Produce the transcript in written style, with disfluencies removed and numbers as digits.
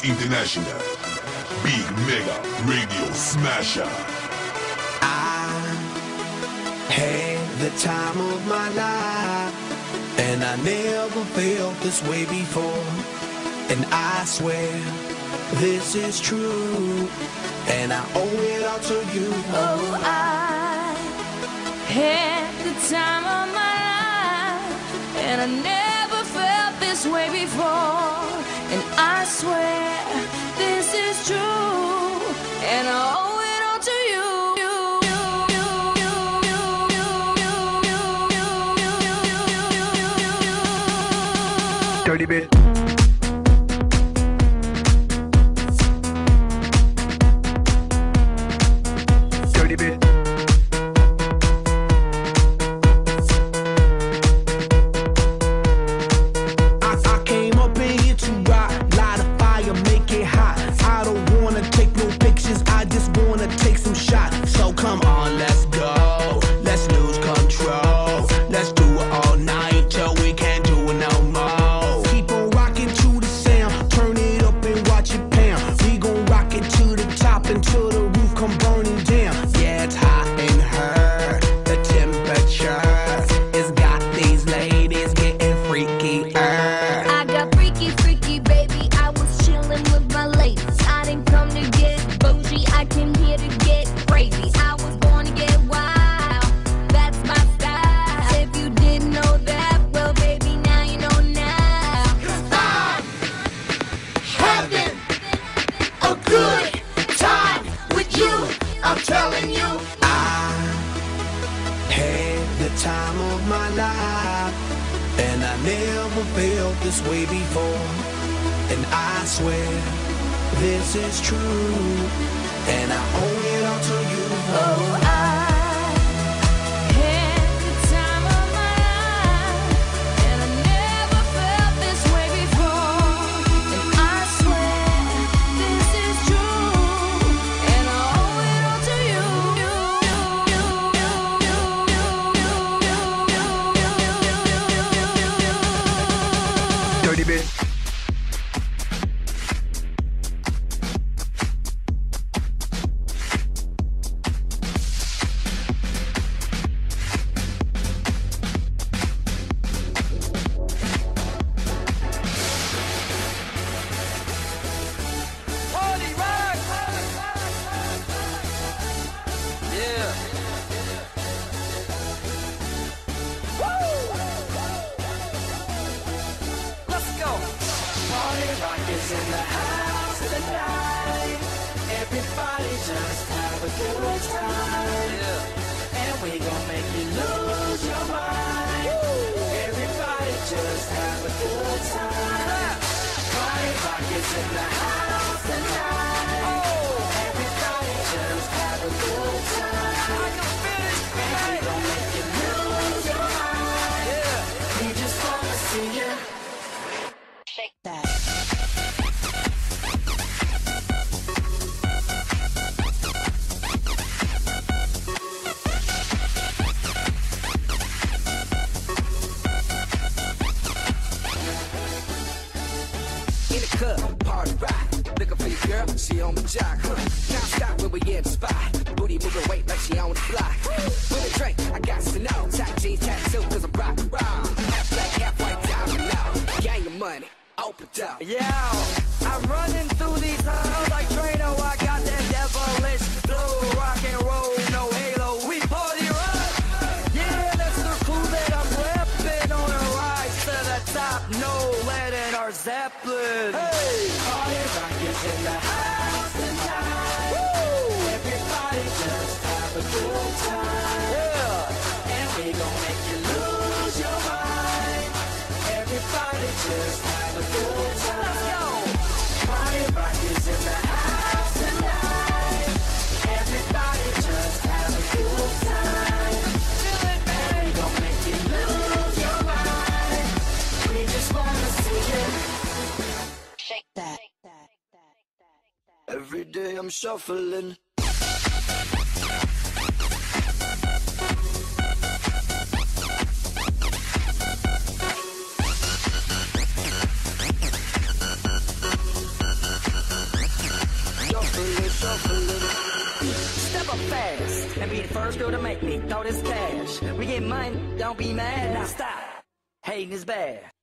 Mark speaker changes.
Speaker 1: International. Big Mega Radio Smasher.
Speaker 2: I had the time of my life, and I never felt this way before. And I swear this is true, and I owe it all to you.
Speaker 3: Oh, I had the time of my life, and I never felt this way before. And I swear this is true, and I owe it all to you.
Speaker 2: Dirty bit. Dirty bit. I came up in here to rock, light a fire, make it hot. I don't wanna take no pictures, I just wanna take some shots. So come on, let's go, let's lose control. Let's do it all night till we can't do it no more. Keep on rocking to the sound, turn it up and watch it pound. We gon' rock it to the top until the roof come burning down. Yeah, it's hot in her, the temperature has got these ladies getting freaky.
Speaker 3: I got freaky, freaky, baby. I was chillin' with my ladies. I didn't come to get bougie, I came here to get crazy. I was born to get wild, that's my style. If you didn't know that, well, baby, now you know now. 'Cause I'm having a good time with you, I'm telling you.
Speaker 2: I had the time of my life, and I never felt this way before. And I swear this is true, and I owe it all to you.
Speaker 3: Oh, I had the time of my life, and I never felt this way before. And I swear this is true, and I owe it all to you.
Speaker 2: Dirty bit.
Speaker 4: Party rock! Yeah. Woo! Let's go. Party rock is in the house tonight. Everybody just have a good time. Yeah. And we gon' make you lose your mind. Everybody just have a good time. Party rock is in the house tonight. Everybody just have a good time. And we gon' make you lose your mind. We just wanna see you shake that. In the club, party rock. Looking for your girl, she on the jock. Now stop when we in the spot. Booty moving weight like she on the block. With a drink, I got to know. Top jeans tattoo, cause I'm rock and roll. Half black, half white, diamond now. Gang of money, open up. Yeah, I'm running through these halls like Drano. I got that devilish flow. Rock and roll, no halo. We party rock. Yeah, that's the clue that I'm repping on a rise to the top. No lead in our Zeppelin. Hey, party rock is in the house tonight. Woo! Everybody just have a good time. Yeah, and we gon' make you lose your mind. Everybody just have a good time. Let's go. Party rock is in the house tonight. Everybody just have a good time. And we gon' make you lose your mind. We just wanna see you shake that. Every day I'm shuffling.
Speaker 5: up fast and be the first girl to make me throw this cash. We get money, don't be mad. Now stop. Hating is bad.